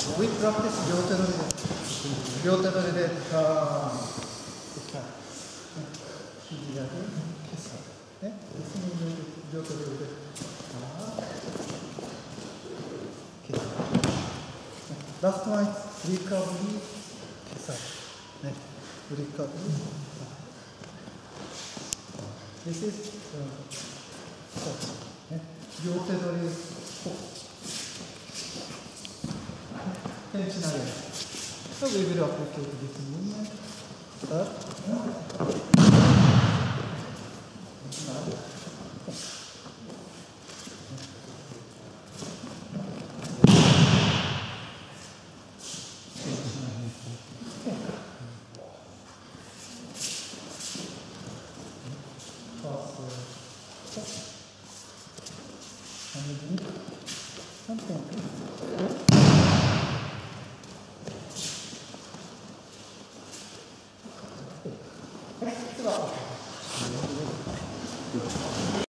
We practice 両手取りで、肘だけ、ね、両手取りで、ラストワン、リカブリー、ね、リカブリー。This is ね、両手取り、tension area. So we will apply this movement. Something.